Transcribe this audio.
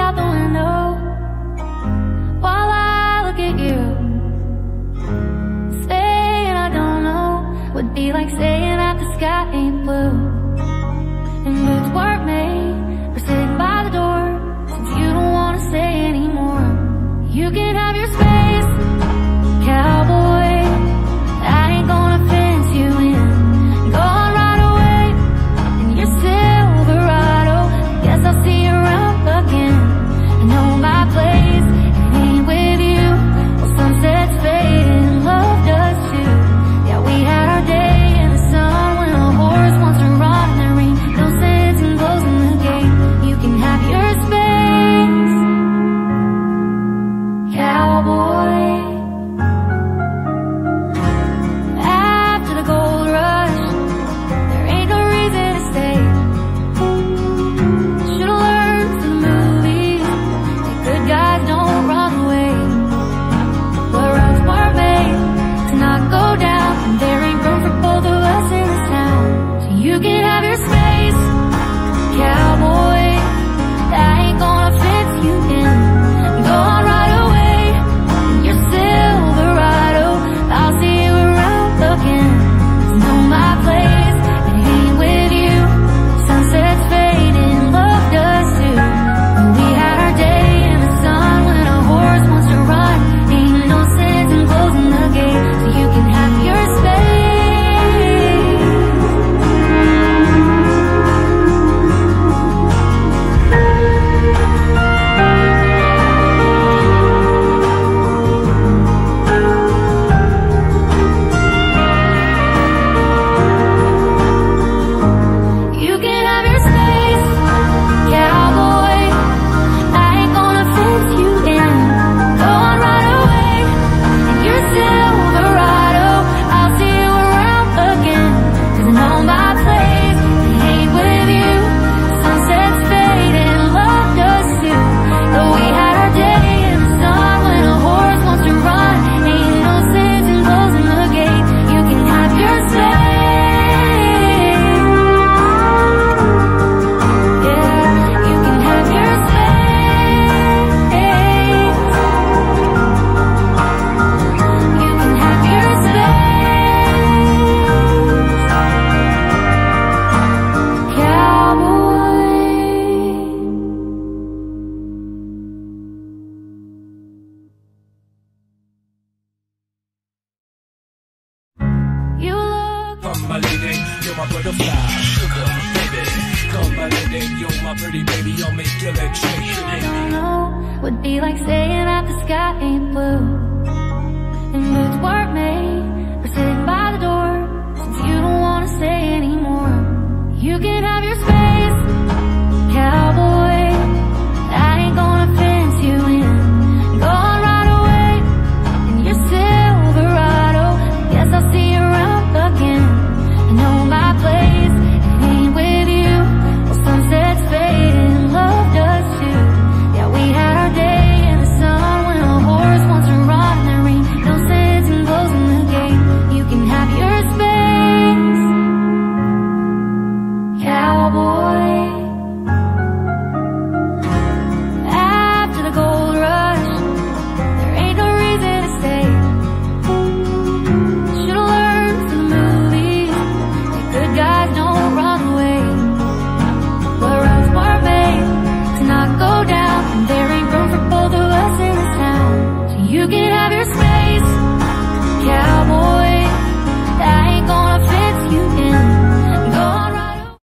out the window while I look at you. Saying I don't know would be like saying that the sky ain't blue. And boots weren't made for sitting by the door, since you don't wanna say anymore. You can have your space, cowboy. I ain't gonna fence you in. Go on right away in your Silverado. Guess I'll see you around again. I know my place, it ain't with you. Well, sunsets fade and love does too. Yeah, we had our day in the sun when a horse wants to run in the rain. No sense in closing the gate. You can have your space, cowboy. After the gold rush, there ain't no reason to stay. Should've learned from the movies that good guys don't run away. But roads were made to not go down, and there ain't room for both of us in this town. So you can have your space, cowboy. I ain't gonna fence you in. Go on right away in your Silverado. I'll see you around again. Know my place, it ain't with you. Sunsets fade and love does too. And we had our day in the sun when a horse wants to run. Ain't no sense in closing the gate. So you can have your space, you can have your space, cowboy. I ain't gonna fence you in. Go on right away in your Silverado. I'll see you around again. 'Cause I know my place, it ain't with you. Sunsets fade and love does too. Though we had our day in the sun when a horse wants to run. Ain't no sense in closing the gate. You can have your space. Yeah, you can have your space. You can have your space, cowboy. You look Come my lady, you're my butterfly, sugar, baby. Come my lady, you're my pretty baby, I'll make your legs shake. I don't know would be like saying that the sky ain't blue. And boots weren't made for sitting by the door, since you don't wanna say anymore. You can have your space,